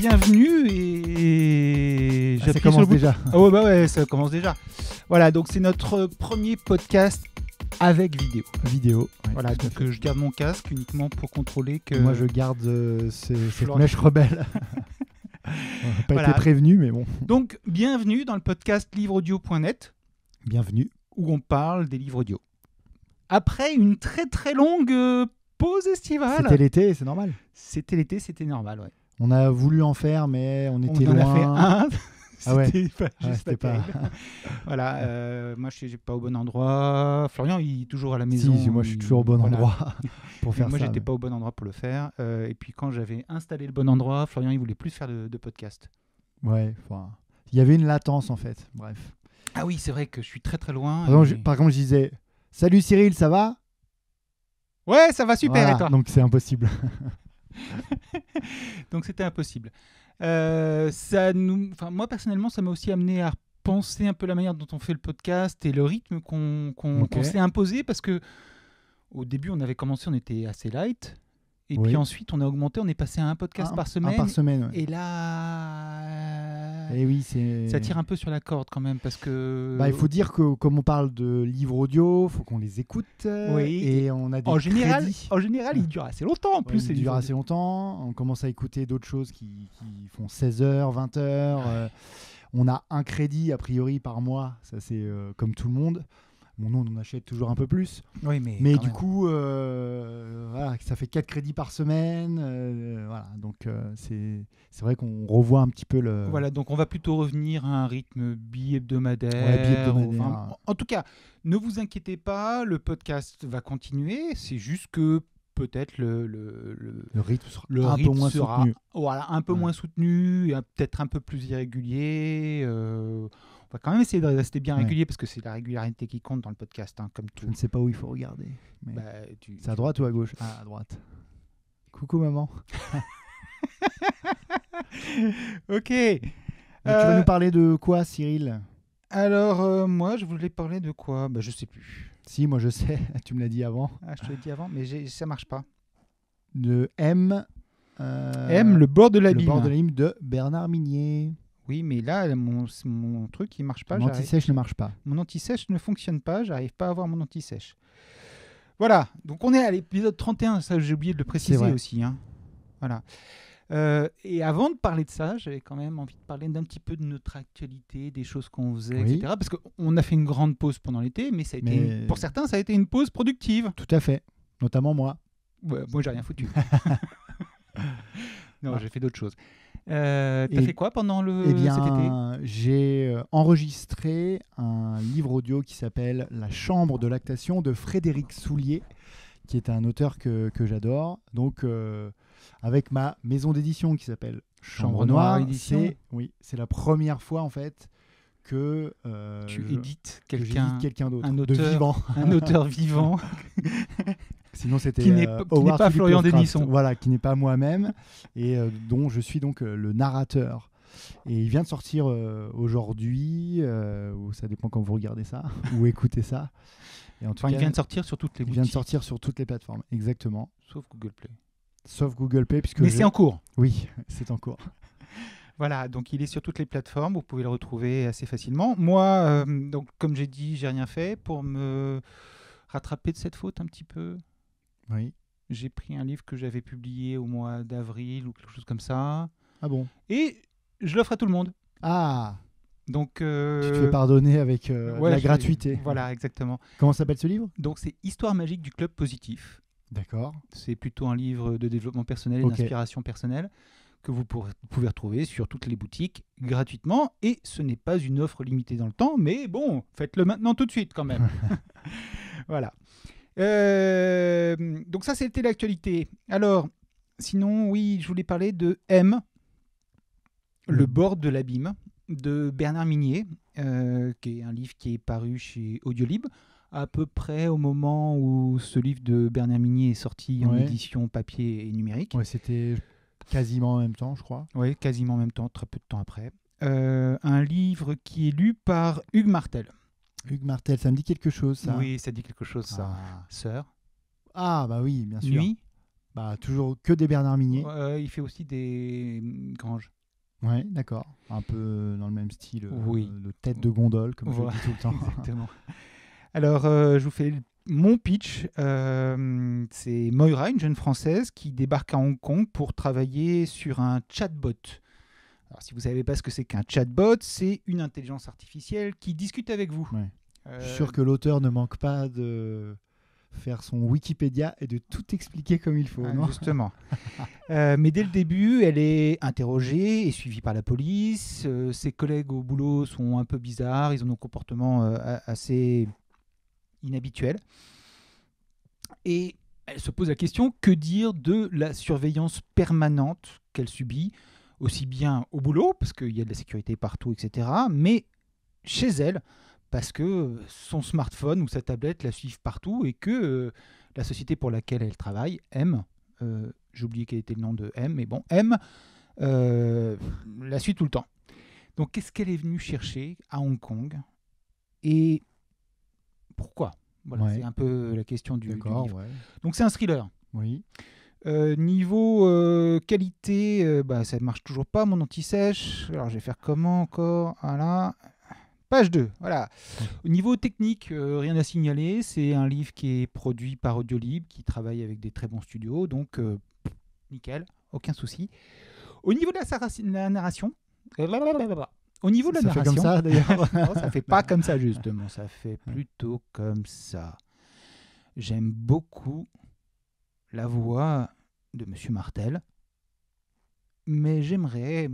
bienvenue et ça commence déjà. Ah ouais, bah ouais, ça commence déjà. Voilà, donc c'est notre premier podcast avec vidéo. Ouais, voilà, donc je garde mon casque uniquement pour contrôler que... Moi, je garde cette mèche rebelle. On n'a pas été prévenu, mais bon. Donc, bienvenue dans le podcast livreaudio.net. Bienvenue. Où on parle des livres audio. Après une très très longue pause estivale. C'était l'été, c'est normal. C'était l'été, c'était normal, ouais. On a voulu en faire, mais on était loin. On en a fait un. Ah ouais. C'était pas voilà, moi je suis pas au bon endroit. Florian il est toujours à la maison. Si, moi je suis toujours au bon endroit pour faire moi, ça. Moi j'étais pas au bon endroit pour le faire. Et puis quand j'avais installé le bon endroit, Florian il voulait plus faire de podcast. Ouais, il y avait une latence en fait. Bref. Ah oui, c'est vrai que je suis très très loin. Par contre, je disais salut Cyril, ça va? Ouais, ça va super, voilà, et toi? Donc c'est impossible. Donc c'était impossible. Moi personnellement, ça m'a aussi amené à penser un peu la manière dont on fait le podcast et le rythme qu'on s'est imposé, parce que au début on avait commencé, on était assez light. Et puis ensuite, on a augmenté, on est passé à un podcast par semaine. Un par semaine, ouais. Et là, oui, ça tire un peu sur la corde quand même, parce que... il faut dire que comme on parle de livres audio, il faut qu'on les écoute. Oui. Et on a des crédits. En général, ils durent assez longtemps. En plus, ils durent assez longtemps. On commence à écouter d'autres choses qui font 16 heures, 20 heures. On a un crédit, a priori, par mois. Ça, c'est comme tout le monde. Bon, nous, on en achète toujours un peu plus. Oui, mais du coup, voilà, ça fait 4 crédits par semaine. Voilà, donc c'est vrai qu'on revoit un petit peu le... Voilà, donc on va plutôt revenir à un rythme bi-hebdomadaire. Ouais, bi-hebdomadaire. En tout cas, ne vous inquiétez pas, le podcast va continuer. C'est juste que peut-être le rythme sera un peu moins soutenu. Voilà, un peu moins soutenu, peut-être un peu plus irrégulier. On va quand même essayer de rester bien régulier, parce que c'est la régularité qui compte dans le podcast, hein, comme tout. Je ne sais pas où il faut regarder. Mais... c'est à droite ou à gauche? Ah, à droite. Coucou maman. Ok. Tu vas nous parler de quoi, Cyril? Alors, moi, je voulais parler de quoi? Je sais plus. Si, moi je sais. Tu me l'as dit avant. Ah, je te l'ai dit avant, mais ça marche pas. De M. Le bord de l'abîme. Le bord de l'abîme de Bernard Minier. Oui, mais là, mon truc, il marche pas. Mon anti-sèche ne marche pas. Mon anti-sèche ne fonctionne pas. J'arrive pas à avoir mon anti-sèche. Voilà. Donc, on est à l'épisode 31. Ça, j'ai oublié de le préciser aussi. Hein. Voilà. Et avant de parler de ça, j'avais quand même envie de parler d'un petit peu de notre actualité, des choses qu'on faisait, etc. Parce qu'on a fait une grande pause pendant l'été, mais ça a été pour certains, ça a été une pause productive. Tout à fait. Notamment moi. Ouais, moi, j'ai rien foutu. Non, j'ai fait d'autres choses. T'as fait quoi pendant cet été? J'ai enregistré un livre audio qui s'appelle La Chambre de lactation de Frédéric Soulier, qui est un auteur que j'adore. Donc, avec ma maison d'édition qui s'appelle Chambre Noire Édition. C'est la première fois en fait que tu édites quelqu'un d'autre, un auteur, de vivant. Un auteur vivant. Sinon, c'était qui n'est pas Florian Denisson. Voilà, qui n'est pas moi-même et dont je suis donc le narrateur. Et il vient de sortir aujourd'hui, ou ça dépend quand vous regardez ça ou écoutez ça. Et en tout cas, il vient de sortir sur toutes les boutiques. Il vient de sortir sur toutes les plateformes, exactement. Sauf Google Play. Sauf Google Play, puisque... Mais c'est en cours. Oui, c'est en cours. Voilà, donc il est sur toutes les plateformes, vous pouvez le retrouver assez facilement. Moi, donc comme j'ai dit, j'ai rien fait pour me rattraper de cette faute un petit peu. Oui. J'ai pris un livre que j'avais publié au mois d'avril ou quelque chose comme ça. Ah bon? Et je l'offre à tout le monde. Ah. Donc tu te fais pardonner avec la gratuité. Voilà, exactement. Comment s'appelle ce livre? Donc c'est Histoire magique du club positif. D'accord. C'est plutôt un livre de développement personnel et d'inspiration personnelle que vous pouvez retrouver sur toutes les boutiques gratuitement. Et ce n'est pas une offre limitée dans le temps, mais bon, faites-le maintenant tout de suite quand même. Voilà. Donc ça, c'était l'actualité. Alors, sinon, oui, je voulais parler de M, Le bord de l'abîme, de Bernard Minier, qui est un livre qui est paru chez Audiolib, à peu près au moment où ce livre de Bernard Minier est sorti en édition papier et numérique. Ouais, c'était quasiment en même temps, je crois. Oui, quasiment en même temps, très peu de temps après. Un livre qui est lu par Hugues Martel. Hugues Martel, ça me dit quelque chose, ça? Oui, ça dit quelque chose, ça. Sœur. Ah, bah oui, bien sûr. Nuit. Bah, toujours que des Bernard Minet. Il fait aussi des Granges. Ouais, d'accord. Un peu dans le même style Oui. de tête de gondole, comme je le Voilà, dis tout le temps. exactement. Alors, je vous fais mon pitch. C'est Moira, une jeune Française qui débarque à Hong Kong pour travailler sur un chatbot. Alors, si vous ne savez pas ce que c'est qu'un chatbot, c'est une intelligence artificielle qui discute avec vous. Ouais. Je suis sûr que l'auteur ne manque pas de faire son Wikipédia et de tout expliquer comme il faut, non ? Justement. Mais dès le début, elle est interrogée et suivie par la police. Ses collègues au boulot sont un peu bizarres. Ils ont un comportement assez inhabituel. Et elle se pose la question, que dire de la surveillance permanente qu'elle subit, aussi bien au boulot, parce qu'il y a de la sécurité partout, etc., mais chez elle, parce que son smartphone ou sa tablette la suivent partout et que la société pour laquelle elle travaille, M, j'ai oublié quel était le nom de M, mais bon, M, la suit tout le temps. Donc qu'est-ce qu'elle est venue chercher à Hong Kong et pourquoi ? Voilà, Ouais. c'est un peu la question du livre. Ouais. Donc c'est un thriller. Oui. Niveau qualité, ça ne marche toujours pas, mon anti-sèche. Alors je vais faire comment encore ? Voilà. Page 2, voilà. Au niveau technique, rien à signaler. C'est un livre qui est produit par Audiolib, qui travaille avec des très bons studios, donc nickel, aucun souci. Au niveau de la narration, au niveau de la Ça narration, fait comme ça d'ailleurs. non, ça fait pas comme ça justement, ça fait plutôt comme ça. J'aime beaucoup la voix de Monsieur Martel, mais j'aimerais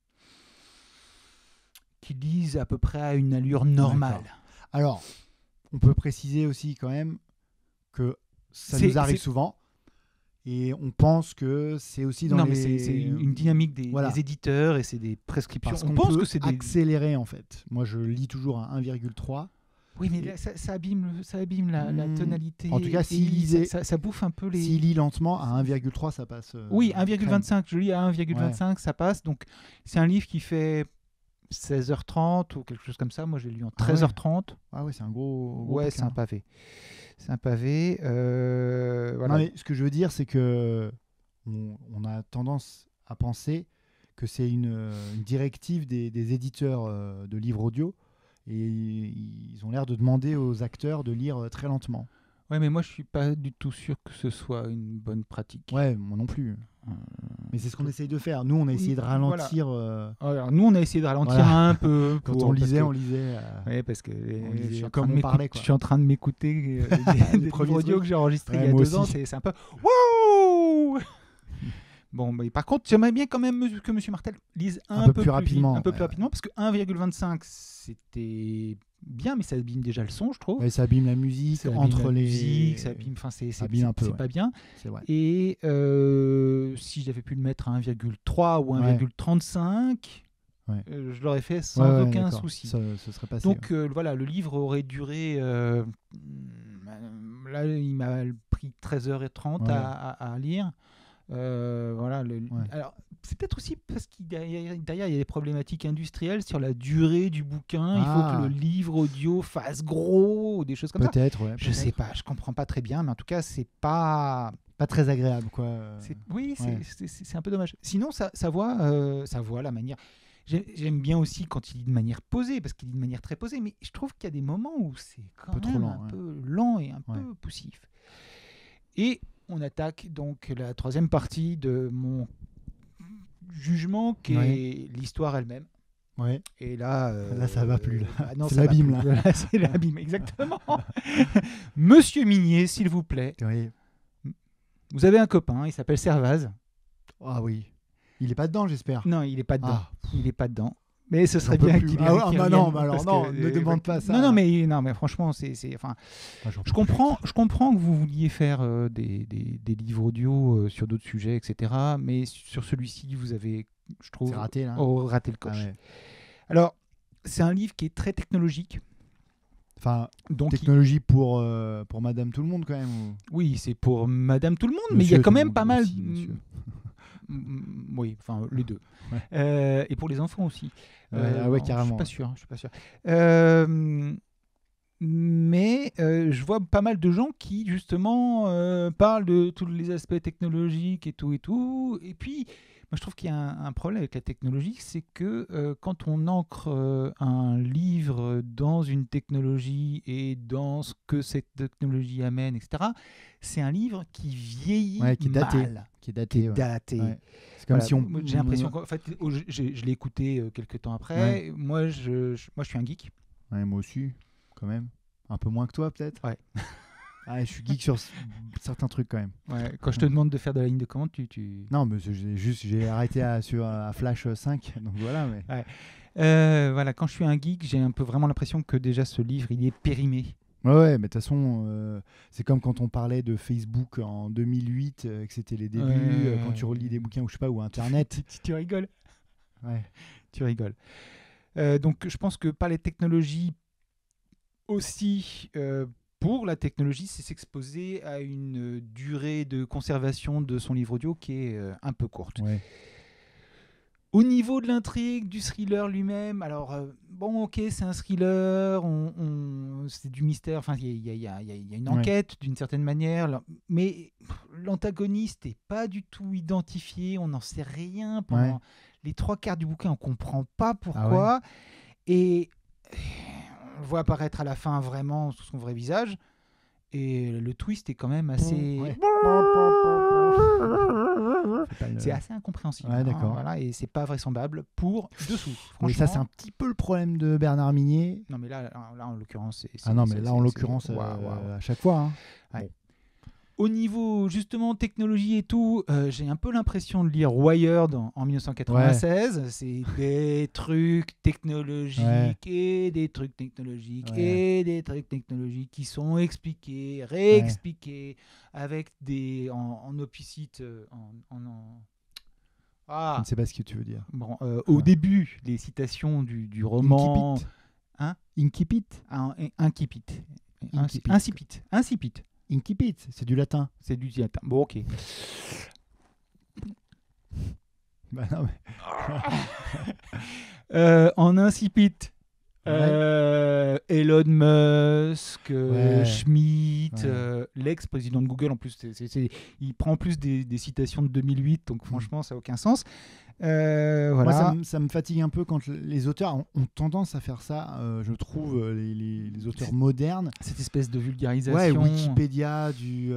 qu'ils lisent à peu près à une allure normale. D'accord. Alors, on peut préciser aussi quand même que ça nous arrive souvent. Et on pense que c'est aussi dans non, les... mais c'est une dynamique des éditeurs et c'est des prescriptions. Parce on qu'on pense peut que c'est accélérer en fait. Moi, je lis toujours à 1,3. Oui, mais là, ça abîme la tonalité. En tout cas, s'il lisait... Ça bouffe un peu les... S'il lit lentement, à 1,3, ça passe... oui, 1,25. Je lis à 1,25, ça passe. Donc, c'est un livre qui fait 16h30 ou quelque chose comme ça. Moi, j'ai lu en 13h30. Ah ouais, c'est un gros ouais, c'est un pavé. C'est un pavé. Voilà. Non, mais ce que je veux dire, c'est que on a tendance à penser que c'est une directive des éditeurs de livres audio et ils ont l'air de demander aux acteurs de lire très lentement. Ouais, mais moi je suis pas du tout sûr que ce soit une bonne pratique. Ouais, moi non plus. Mais c'est ce qu'on essaye de faire. Nous, on a essayé de ralentir. Alors, nous, on a essayé de ralentir un peu. Quand on lisait. Oui, parce que je suis en train de m'écouter des livres audio que j'ai enregistrés il y a 2 ans. C'est un peu. Wouh. Bon, mais par contre, j'aimerais bien quand même que M. Martel lise un peu plus rapidement. Un peu plus rapidement, parce que 1,25, c'était bien, mais ça abîme déjà le son, je trouve. Ouais, ça abîme la musique, ça abîme, enfin, c'est un peu, pas bien. C'est vrai. Et si j'avais pu le mettre à 1,3 ou 1,35, je l'aurais fait sans aucun souci. Ça serait passé. Donc voilà, le livre aurait duré... là, il m'a pris 13h30 à lire. Voilà, alors c'est peut-être aussi parce qu'il derrière il y a des problématiques industrielles sur la durée du bouquin. Il faut que le livre audio fasse gros ou des choses comme ça. Je sais pas, je comprends pas très bien, mais en tout cas c'est pas très agréable quoi. C'est un peu dommage. Sinon sa voix la manière. J'aime bien aussi quand il dit de manière posée, parce qu'il dit de manière très posée, mais je trouve qu'il y a des moments où c'est quand même trop lent, un peu lent et un peu poussif. Et on attaque donc la troisième partie de mon jugement, qui est l'histoire elle-même. Ouais. Et là, ça va plus. C'est l'abîme là. C'est l'abîme, exactement. Monsieur Minier, s'il vous plaît. Oui. Vous avez un copain, il s'appelle Servaz. Ah oui. Il est pas dedans, j'espère. Non, il est pas dedans. Il est pas dedans. Mais ce serait bien qu'il non, ne demande pas ça. Non, mais franchement, je comprends que vous vouliez faire des livres audio sur d'autres sujets, etc. Mais sur celui-ci, vous avez, je trouve, raté le coche. Alors, c'est un livre qui est très technologique. Enfin, donc technologie pour Madame Tout le Monde quand même. Oui, c'est pour Madame Tout le Monde, mais il y a quand même pas mal. Oui, enfin les deux. Et pour les enfants aussi. Carrément. Je suis pas sûr. Mais je vois pas mal de gens qui, justement, parlent de tous les aspects technologiques et tout et tout. Et puis, moi, je trouve qu'il y a un problème avec la technologie, c'est que quand on ancre un livre dans une technologie et dans ce que cette technologie amène, etc., c'est un livre qui vieillit qui est daté. mal. Qui est daté. Ouais. C'est comme Voilà. si on. J'ai l'impression qu'en fait, je l'ai écouté quelques temps après. Moi, je suis un geek. Ouais, moi aussi, quand même. Un peu moins que toi, peut-être. Ouais. Je suis geek sur certains trucs quand même. Ouais, quand je te demande de faire de la ligne de commande, tu... Non, mais j'ai arrêté à Flash 5, donc voilà. Mais... voilà, quand je suis un geek, j'ai un peu vraiment l'impression que déjà ce livre, il est périmé. Ouais, mais de toute façon, c'est comme quand on parlait de Facebook en 2008, que c'était les débuts, quand tu relis des bouquins ou je sais pas, ou Internet. Tu rigoles. Ouais. Tu rigoles. Donc je pense que par les technologies aussi, pour la technologie, c'est s'exposer à une durée de conservation de son livre audio qui est un peu courte. Ouais. Au niveau de l'intrigue, du thriller lui-même, alors bon, ok, c'est un thriller, c'est du mystère, enfin, il y a une enquête d'une certaine manière, mais l'antagoniste n'est pas du tout identifié, on n'en sait rien pendant les 3/4 du bouquin, on ne comprend pas pourquoi, et on le voit apparaître à la fin vraiment sous son vrai visage, et le twist est quand même assez... C'est assez incompréhensible. Ouais, d'accord. Voilà, et c'est pas vraisemblable pour dessous. Mais ça, c'est un petit peu le problème de Bernard Minier. Non, mais là en l'occurrence, à chaque fois. Hein. Ouais. Bon. Au niveau justement technologie et tout, j'ai un peu l'impression de lire Wired en 1996. C'est des trucs technologiques et des trucs technologiques et des trucs technologiques qui sont expliqués, réexpliqués avec des en opicite Je ne sais pas ce que tu veux dire. Bon, au début, les citations du roman. Incipit. Incipit. Incipit. Incipit, c'est du latin. C'est du latin. Bon, ok. Bah non, mais... en incipit, Elon Musk, Schmidt, l'ex-président de Google, en plus, il prend en plus des citations de 2008, donc franchement, ça n'a aucun sens. Voilà. Moi, ça me fatigue un peu quand les auteurs ont tendance à faire ça, je trouve, les auteurs modernes. Cette espèce de vulgarisation. Wikipédia,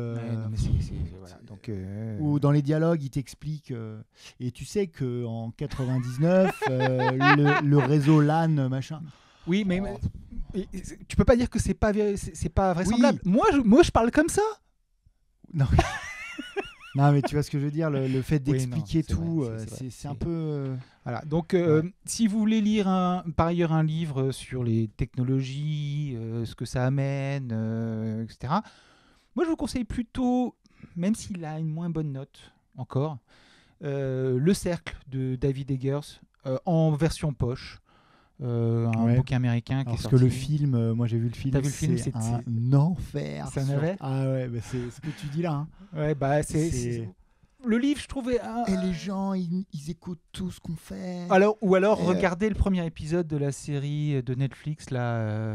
voilà. Donc, ou dans les dialogues, ils t'expliquent. Et tu sais qu'en 99, le réseau LAN, machin. Oui, mais tu peux pas dire que c'est pas vraisemblable. Oui. Moi, je parle comme ça. Non. Non, mais tu vois ce que je veux dire, le fait d'expliquer tout, c'est un peu... Voilà, donc si vous voulez lire par ailleurs un livre sur les technologies, ce que ça amène, etc., moi je vous conseille plutôt, même s'il a une moins bonne note encore, Le Cercle de David Eggers en version poche. Un bouquin américain qui est sorti. Parce que le film, moi j'ai vu le film, c'est un enfer. C'est un navet. Ah ouais, bah c'est ce que tu dis là. Hein. Ouais, bah c'est... Le livre, je trouvais... Et les gens, ils écoutent tout ce qu'on fait. Ou alors regardez le premier épisode de la série de Netflix, là,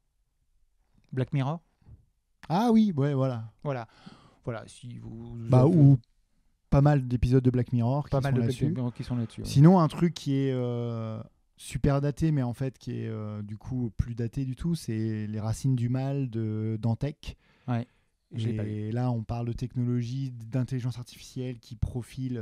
Black Mirror. Ah oui, ouais, voilà. Voilà, si vous... ou pas mal d'épisodes de Black Mirror qui sont là-dessus. Ouais. Sinon, un truc qui est... super daté, mais en fait qui est du coup plus daté du tout, c'est Les Racines du Mal de Dantec. Ouais. Et là, on parle de technologie, d'intelligence artificielle qui profile.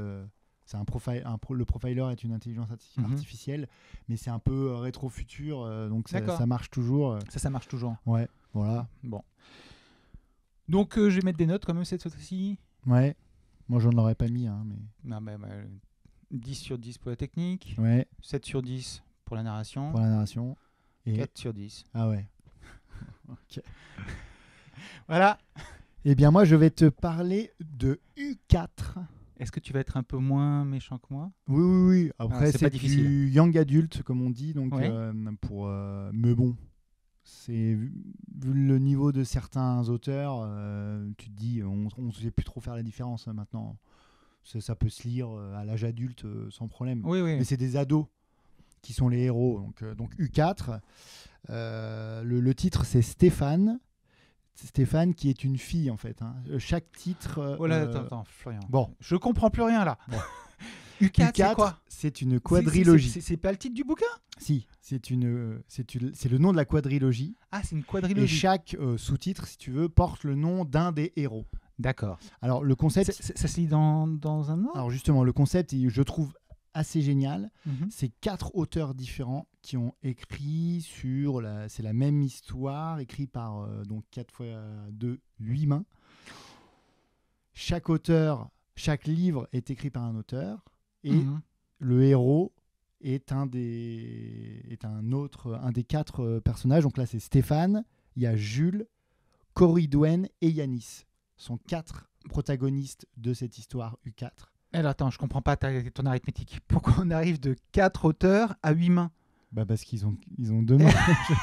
Le profiler est une intelligence artificielle, mais c'est un peu rétro-futur, donc ça marche toujours. Ça marche toujours. Ouais, voilà. Bon. Donc, je vais mettre des notes quand même cette fois-ci. Ouais. Moi, j'en aurais pas mis, hein, mais. Non, mais 10 sur 10 pour la technique, 7 sur 10 pour la narration. Et 4 sur 10. Ah ouais. Ok. Voilà. Eh bien, moi, je vais te parler de U4. Est-ce que tu vas être un peu moins méchant que moi ? Oui. Après, c'est difficile. Du young adult, comme on dit. Donc, mais bon, vu le niveau de certains auteurs, tu te dis, on ne sait plus trop faire la différence maintenant. Ça peut se lire à l'âge adulte sans problème. Oui. Mais c'est des ados. qui sont les héros. Donc U4. Le titre, c'est Stéphane. Stéphane qui est une fille en fait. Hein. Chaque titre. Attends, Florian. Bon, je comprends plus rien là. Bon. U4, c'est quoi? C'est une quadrilogie. C'est pas le titre du bouquin? Si, c'est le nom de la quadrilogie. Ah, c'est une quadrilogie. Et chaque sous-titre, si tu veux, porte le nom d'un des héros. D'accord. Alors le concept. Ça se lit dans un ordre? Alors justement, le concept, je trouve assez génial. Mhm. C'est 4 auteurs différents qui ont écrit c'est la même histoire, écrit par donc 4 fois 2, 8 mains. Chaque livre est écrit par un auteur et le héros est un des 4 personnages. Donc là, c'est Stéphane, il y a Jules, Corridwen et Yanis. Ce sont 4 protagonistes de cette histoire U4. Alors attends, je comprends pas ton arithmétique. Pourquoi on arrive de 4 auteurs à 8 mains? Bah parce qu'ils ont 2 mains.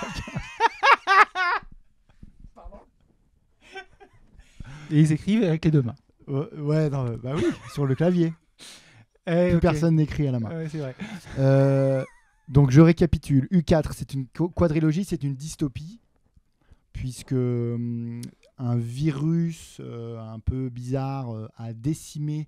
Pardon. Et ils écrivent avec les 2 mains. Ouais, non, bah oui, sur le clavier. Plus personne n'écrit à la main. Ouais, c'est vrai. Donc je récapitule. U4, c'est une quadrilogie, c'est une dystopie, puisque un virus un peu bizarre a décimé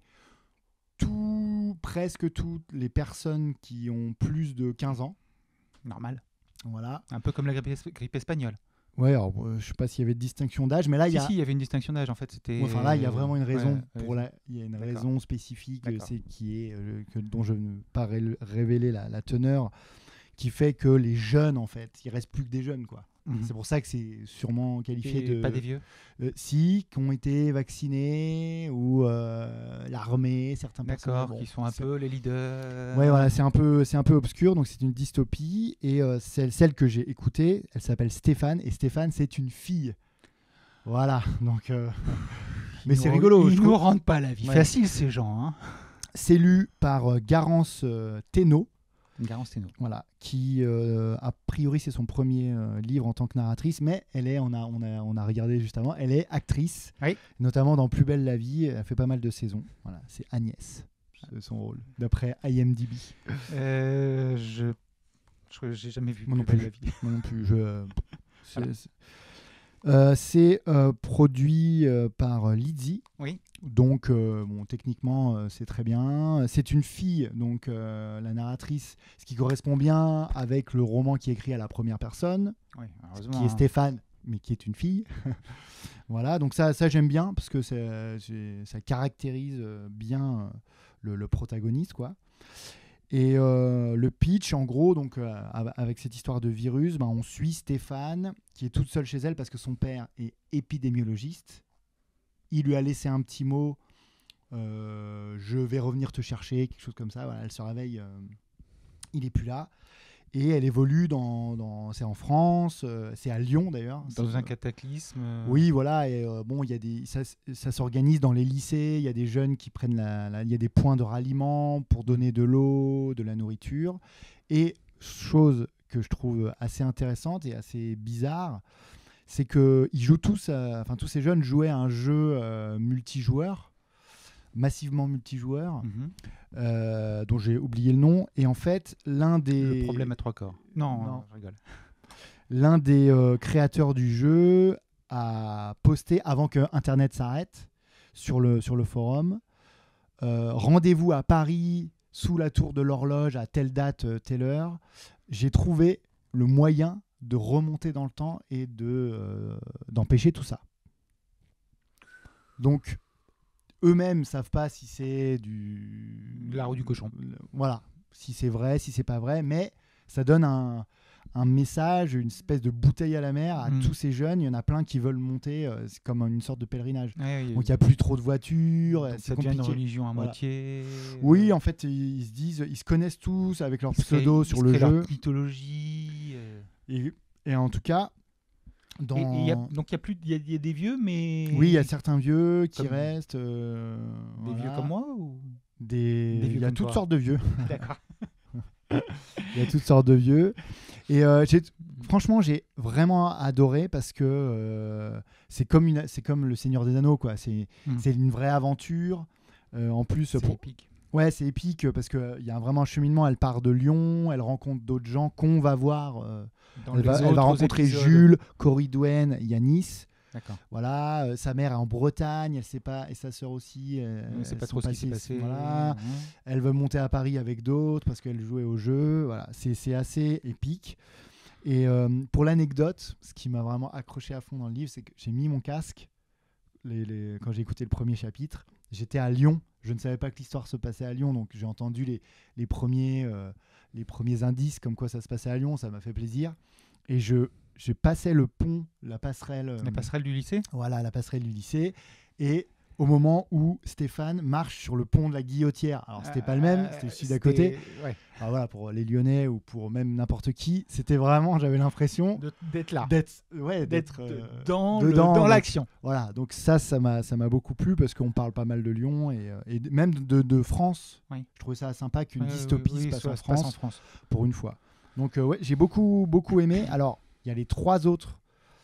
presque toutes les personnes qui ont plus de 15 ans. Normal. Voilà. Un peu comme la grippe espagnole. Ouais, alors je sais pas s'il y avait de distinction d'âge, mais là il y avait une distinction d'âge en fait. C'était. Enfin là il y a vraiment une raison il y a une raison spécifique, dont je ne vais pas révéler la teneur, qui fait que les jeunes en fait, il reste plus que des jeunes quoi. Mm-hmm. C'est pour ça que c'est sûrement qualifié de. Pas des vieux. Qui ont été vaccinés ou l'armée, certains personnages. D'accord, qui sont un peu les leaders. Ouais, voilà, c'est un peu obscur, donc c'est une dystopie. Et celle que j'ai écoutée, elle s'appelle Stéphane, et Stéphane, c'est une fille. Voilà, donc. Mais c'est rigolo. Ils nous rendent pas la vie facile, ces gens. Hein. C'est lu par Garance Thénault. Garance Thénault. Voilà, qui a priori c'est son premier livre en tant que narratrice, mais on a regardé juste avant, elle est actrice, notamment dans Plus belle la vie, elle fait pas mal de saisons. Voilà, c'est Agnès, c'est son rôle, d'après IMDb. Je j'ai jamais vu Moi Plus belle la vie. Moi non plus. C'est produit par Lizzie. Oui. Donc, techniquement, c'est très bien. C'est une fille, donc la narratrice, ce qui correspond bien avec le roman qui est écrit à la première personne, qui est Stéphane, mais qui est une fille. Voilà, donc ça j'aime bien, parce que ça caractérise bien le protagoniste, quoi. Et le pitch, en gros, donc, avec cette histoire de virus, on suit Stéphane, qui est toute seule chez elle parce que son père est épidémiologiste. Il lui a laissé un petit mot, je vais revenir te chercher, quelque chose comme ça. Voilà, elle se réveille, il n'est plus là. Et elle évolue c'est en France, c'est à Lyon d'ailleurs. Dans un cataclysme. Oui, voilà. Et ça s'organise dans les lycées. Il y a des jeunes qui prennent il y a des points de ralliement pour donner de l'eau, de la nourriture. Et chose que je trouve assez intéressante et assez bizarre, c'est que tous ces jeunes jouaient à un jeu multijoueur, massivement multijoueur. Dont j'ai oublié le nom, et en fait le problème à 3 corps. Non, je rigole. L'un des créateurs du jeu a posté avant que Internet s'arrête sur le forum, rendez-vous à Paris sous la tour de l'horloge à telle date, telle heure. J'ai trouvé le moyen de remonter dans le temps et d'empêcher tout ça. Donc eux-mêmes savent pas si c'est de la roue du cochon. Voilà, si c'est vrai, si c'est pas vrai, mais ça donne un message, une espèce de bouteille à la mer à tous ces jeunes. Il y en a plein qui veulent monter, c'est comme une sorte de pèlerinage. Donc il n'y a plus trop de voitures, c'est compliqué. Ça devient une religion à moitié. Oui, en fait, ils se connaissent tous avec leur pseudo sur le jeu. Leur mythologie. Et en tout cas. Donc il y a des vieux, mais oui, il y a certains vieux qui restent. Des vieux comme moi ou il y a toutes sortes de vieux. D'accord. Il y a toutes sortes de vieux. Et franchement, j'ai vraiment adoré parce que c'est comme le Seigneur des Anneaux, quoi. C'est une vraie aventure. En plus, c'est épique. Ouais, c'est épique parce qu'il y a vraiment un cheminement. Elle part de Lyon, elle rencontre d'autres gens qu'on va voir. Elle va rencontrer Jules, Corridwen, Yanis. D'accord. Voilà, sa mère est en Bretagne, elle sait pas, et sa sœur aussi. Elle ne sait pas trop ce qui s'est passé. Voilà. Elle veut monter à Paris avec d'autres parce qu'elle jouait au jeu. Voilà, c'est assez épique. Et pour l'anecdote, ce qui m'a vraiment accroché à fond dans le livre, c'est que j'ai mis mon casque quand j'ai écouté le premier chapitre. J'étais à Lyon, je ne savais pas que l'histoire se passait à Lyon, donc j'ai entendu les premiers indices comme quoi ça se passait à Lyon, ça m'a fait plaisir. Et je passais le pont, la passerelle. La passerelle du lycée ? Voilà, la passerelle du lycée. Et au moment où Stéphane marche sur le pont de la Guillotière. Alors, c'était pas le même, c'était celui d'à côté. Ouais. Alors, voilà, pour les Lyonnais ou pour même n'importe qui, c'était vraiment, j'avais l'impression d'être là. D'être dans l'action. Voilà, donc ça m'a beaucoup plu parce qu'on parle pas mal de Lyon et même de France. Oui. Je trouvais ça sympa qu'une dystopie se passe en France pour une fois. Donc, j'ai beaucoup aimé. Alors, il y a les 3 autres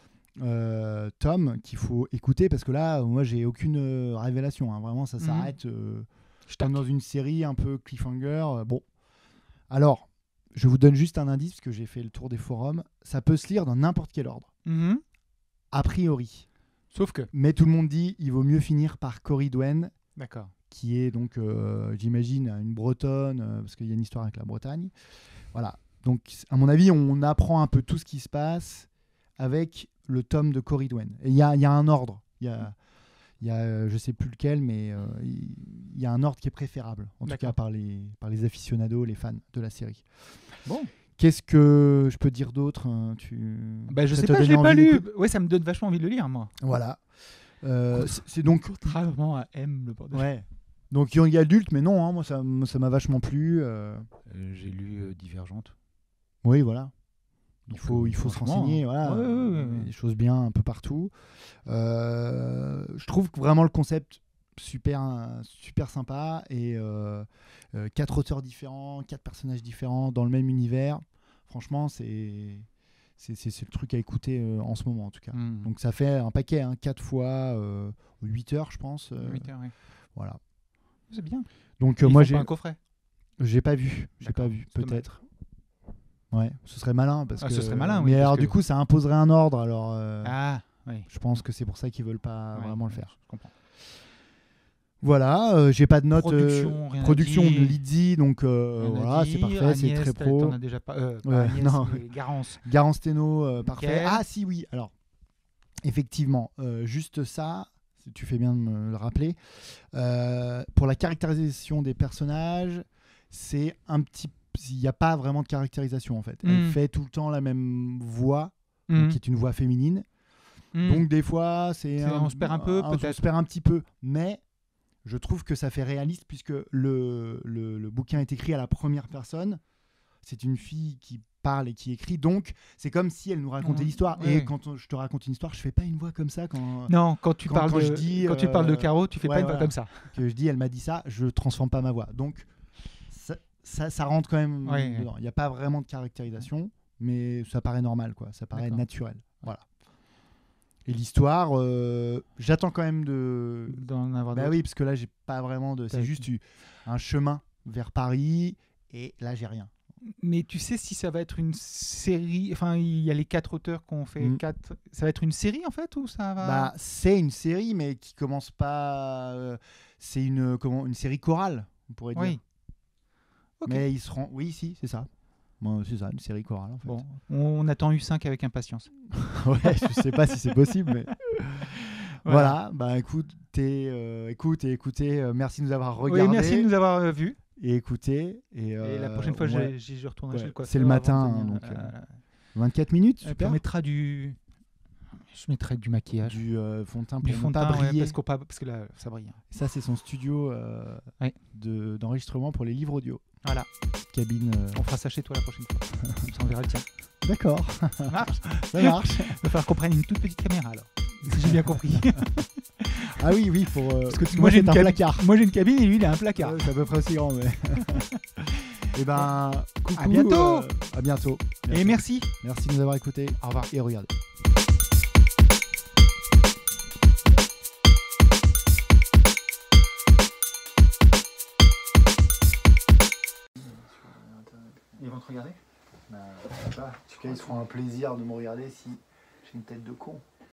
tomes qu'il faut écouter parce que là, moi, j'ai aucune révélation. Hein. Vraiment, ça s'arrête comme dans une série un peu cliffhanger. Bon, alors, je vous donne juste un indice parce que j'ai fait le tour des forums. Ça peut se lire dans n'importe quel ordre. A priori. Sauf que. Mais tout le monde dit il vaut mieux finir par Corridwen. D'accord. Qui est donc, j'imagine, une Bretonne parce qu'il y a une histoire avec la Bretagne. Voilà. Donc, à mon avis, on apprend un peu tout ce qui se passe avec le tome de Corridwen. Et il y a un ordre. Il y a je sais plus lequel, mais il y a un ordre qui est préférable, en tout cas par les aficionados, les fans de la série. Bon. Qu'est-ce que je peux dire d'autre je sais pas, je l'ai pas lu. Ouais, ça me donne vachement envie de le lire, moi. Voilà. C'est donc contrairement à M, le bordel. Ouais. Donc il y a adulte, mais non, hein, moi ça m'a vachement plu. J'ai lu Divergente. Oui, voilà. Il faut se renseigner, voilà. Des choses bien un peu partout. Je trouve que vraiment le concept super sympa et 4 auteurs différents, 4 personnages différents dans le même univers. Franchement, c'est le truc à écouter en ce moment en tout cas. Donc ça fait un paquet, 4 fois 8 heures, je pense. 8 heures, oui. Voilà. C'est bien. Donc moi j'ai pas un coffret. J'ai pas vu, peut-être. Ouais, ce serait malin parce que. Ce serait malin, oui. Mais alors du coup, ça imposerait un ordre. Alors. Oui. Je pense que c'est pour ça qu'ils veulent pas vraiment le faire. Je comprends. Voilà, j'ai pas de note. Production de Lizzy, donc voilà, c'est parfait, Agnès, c'est très pro. T'en as déjà pas. Agnès, non. Garance. Garance Teno, parfait. Ah si, oui. Alors, effectivement, juste ça. Tu fais bien de me le rappeler. Pour la caractérisation des personnages, c'est un petit. Il n'y a pas vraiment de caractérisation en fait. Elle fait tout le temps la même voix, qui est une voix féminine. Donc des fois, on se perd un peu, peut-être. On se perd un petit peu, mais je trouve que ça fait réaliste puisque le bouquin est écrit à la première personne. C'est une fille qui parle et qui écrit, donc c'est comme si elle nous racontait l'histoire. Et quand je te raconte une histoire, je fais pas une voix comme ça. Quand tu parles de Caro, tu fais pas une voix comme ça. Que je dis, elle m'a dit ça, je transforme pas ma voix. Donc ça rentre quand même dedans. Il n'y a pas vraiment de caractérisation, mais ça paraît normal, quoi. Ça paraît naturel. Voilà. Et l'histoire, j'attends quand même d'en avoir d'autres. Oui, parce que là, j'ai pas vraiment de. C'est juste un chemin vers Paris, et là, j'ai rien. Mais tu sais si ça va être une série. Enfin, il y a les 4 auteurs qui ont fait 4. Ça va être une série en fait ou ça va. C'est une série, mais qui commence pas. C'est une série chorale, on pourrait dire. Oui. Okay. Mais ils seront. Oui, si, c'est ça. Bon, c'est ça, une série chorale en fait. Bon, on attend U5 avec impatience. Ouais, je sais pas si c'est possible, mais. Voilà, écoutez, merci de nous avoir regardé. Oui, merci de nous avoir vus. Et écoutez. Et la prochaine fois, je retournerai chez le coiffeur. C'est le matin, donc 24 minutes, super. Je mettrai du maquillage. Du fond de teint pour ne pas briller. Parce que là, ça brille. Ça, c'est son studio d'enregistrement pour les livres audio. Voilà. Cabine. On fera ça chez toi la prochaine fois. Ça, on verra le tien. D'accord. Ça marche. Ça marche. Il va falloir qu'on prenne une toute petite caméra alors. Si j'ai bien compris. Ah oui, pour. Parce que moi j'ai un placard. Moi j'ai une cabine et lui il a un placard. C'est à peu près aussi grand, mais. Et coucou. À bientôt. À bientôt. Et merci. Merci de nous avoir écoutés. Au revoir. Et regardez. regarder. En tout cas, ils se feront un plaisir de me regarder si j'ai une tête de con.